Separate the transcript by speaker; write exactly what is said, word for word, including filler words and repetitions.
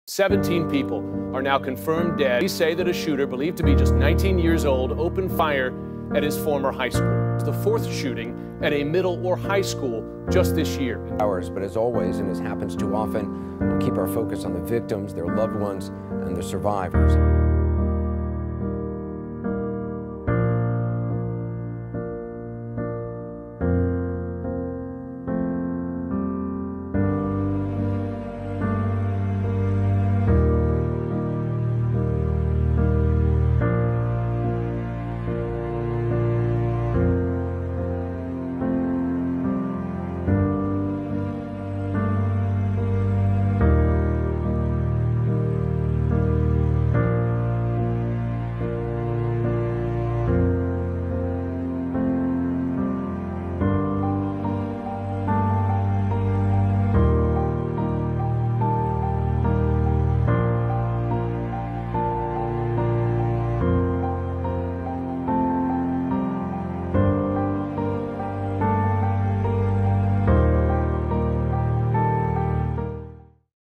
Speaker 1: seventeen people are now confirmed dead. Police say that a shooter, believed to be just nineteen years old, opened fire at his former high school. It's the fourth shooting at a middle or high school just this year.
Speaker 2: Hours, but as always, and as happens too often, we'll keep our focus on the victims, their loved ones, and the survivors.